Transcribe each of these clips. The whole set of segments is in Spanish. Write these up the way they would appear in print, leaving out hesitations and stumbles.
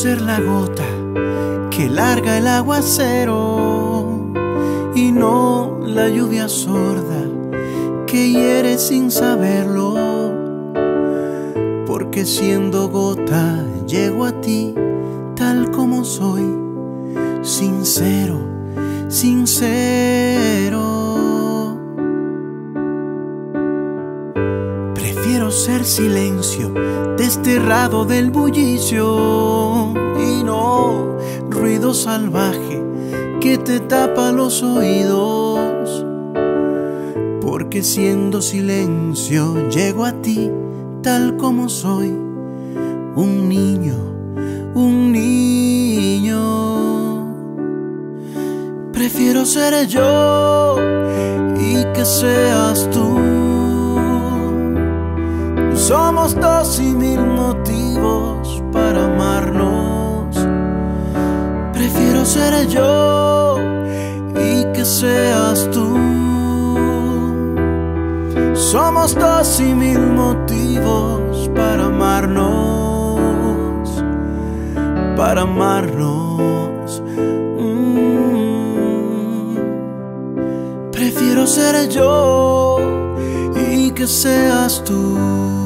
ser la gota que larga el aguacero y no la lluvia sorda que hiere sin saberlo, porque siendo gota llego a ti tal como soy, sincero, sincero. Prefiero ser silencio desterrado del bullicio y no ruido salvaje que te tapa los oídos, porque siendo silencio llego a ti tal como soy, un niño, un niño. Prefiero ser yo y que seas tú. Somos dos y mil motivos para amarnos. Prefiero ser yo y que seas tú. Somos dos y mil motivos para amarnos, para amarnos. Prefiero ser yo y que seas tú.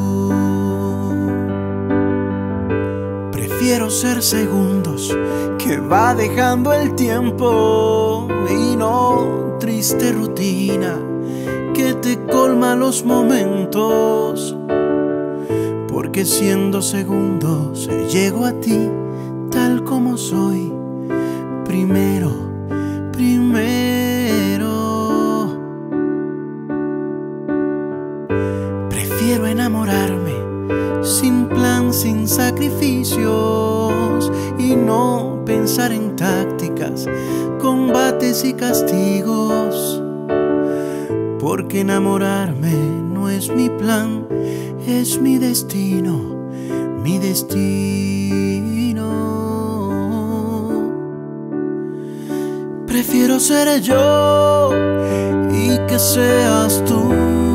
Prefiero ser segundos que va dejando el tiempo y no triste rutina que te colma los momentos, porque siendo segundos llego a ti tal como soy, primero, primero. Prefiero enamorarme sin plan, sin sacrificios y no pensar en tácticas, combates y castigos, porque enamorarme no es mi plan, es mi destino, mi destino. Prefiero ser yo y que seas tú.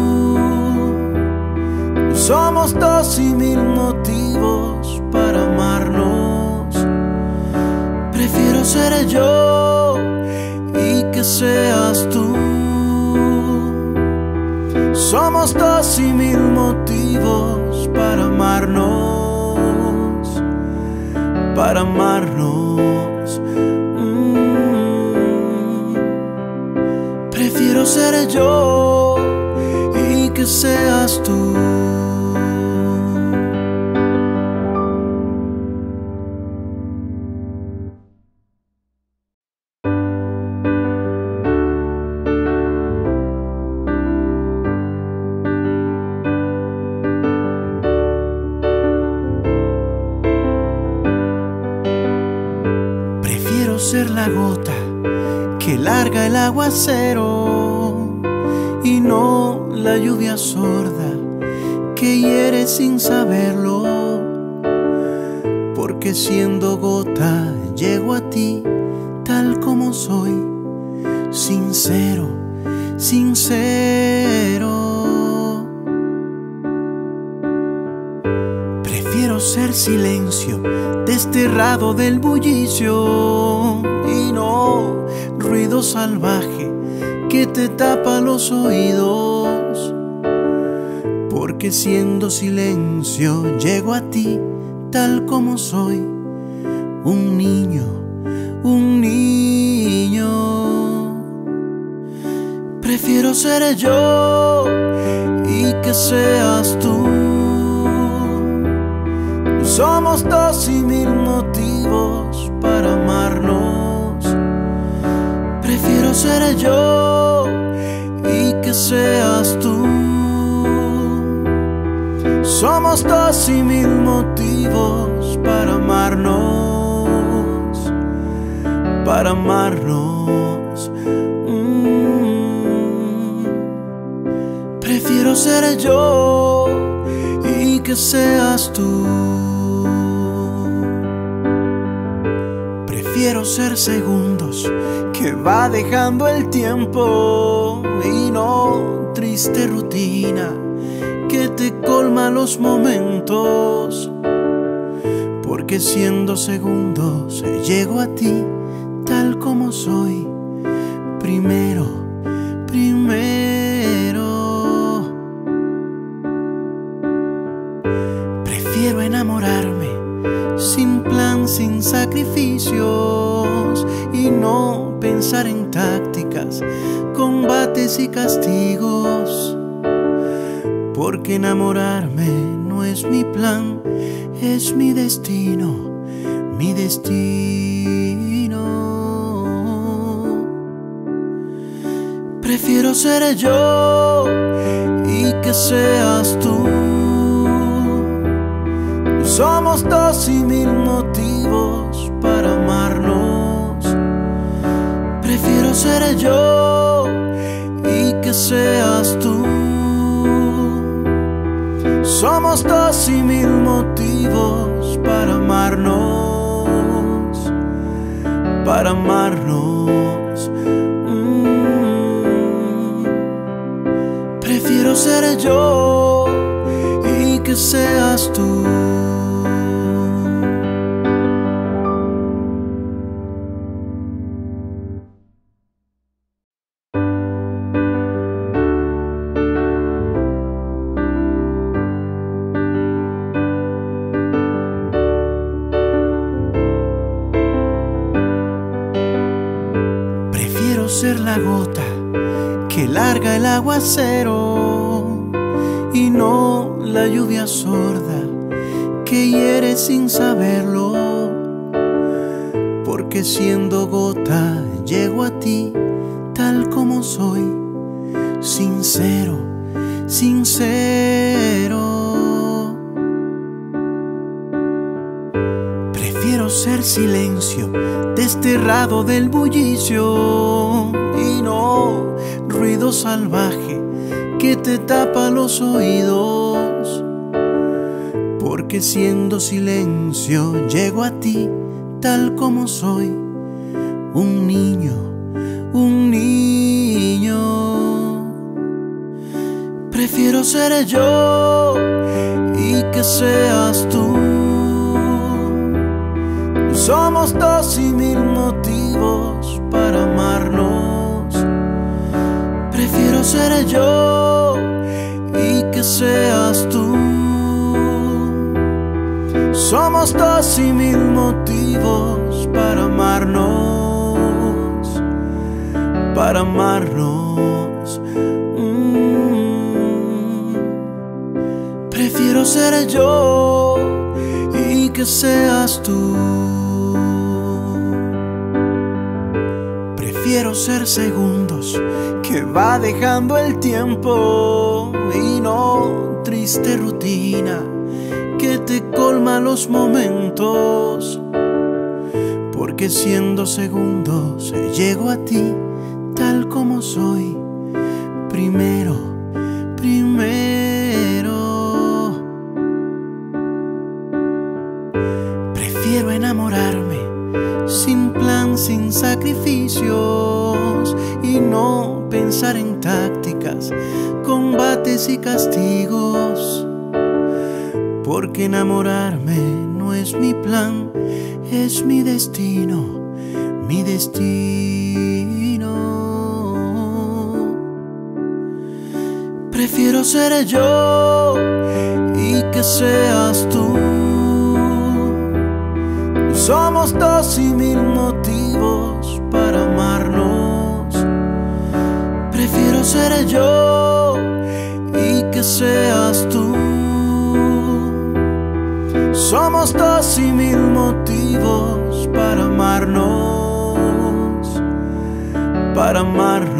Somos dos y mil motivos para amarnos. Prefiero ser yo y que seas tú. Somos dos y mil motivos para amarnos, para amarnos. Prefiero ser yo y que seas tú. Prefiero ser la gota que larga el aguacero y no la lluvia sorda que hiere sin saberlo, porque siendo gota llego a ti tal como soy, sincero, sincero. Prefiero ser silencio desterrado del bullicio y no ruido salvaje que te tapa los oídos, porque siendo silencio llego a ti tal como soy, un niño, un niño. Prefiero ser yo y que seas tú. Somos dos y mil motivos para amarnos. Prefiero ser yo y que seas tú. Somos dos y mil motivos para amarnos, para amarnos. Prefiero ser yo y que seas tú. Prefiero ser segundos que va dejando el tiempo y no triste rutina que te colma los momentos, porque siendo segundos llego a ti tal como soy. Primero, primero. Prefiero enamorarme sin plan, sin sacrificios, y no pensar en tácticas, combates y castigos. Porque enamorarme no es mi plan, es mi destino, mi destino. Prefiero ser yo y que seas tú. Somos dos y mil motivos para amarnos. Prefiero ser yo y que seas tú. Somos dos y mil motivos para amarnos, para amarnos. Prefiero ser yo y que seas tú. Prefiero ser la gota que larga el aguacero y no la lluvia sorda que hiere sin saberlo. Porque siendo gota llego a ti tal como soy, sincero, sincero. Prefiero ser silencio desterrado del bullicio y no ruido salvaje que te tapa los oídos. Porque siendo silencio llego a ti tal como soy, un niño, un niño. Prefiero ser yo y que seas tú. Somos dos y mil motivos para amarnos. Prefiero ser yo y que seas tú. Somos dos y mil motivos para amarnos, para amarnos. Prefiero ser yo y que seas tú. Prefiero ser segundos que va dejando el tiempo y no triste rutina que te colma los momentos. Porque siendo segundos llego a ti tal como soy. Primero, primero. Prefiero enamorarme sin plan, sin sacrificios, y no pensar en tácticas, combates y castigos. Porque enamorarme no es mi plan, es mi destino, mi destino. Prefiero ser yo y que seas tú. Somos dos y mil motivos para amarnos. Prefiero ser yo y que seas tú. Somos dos y mil motivos para amarnos, para amarnos.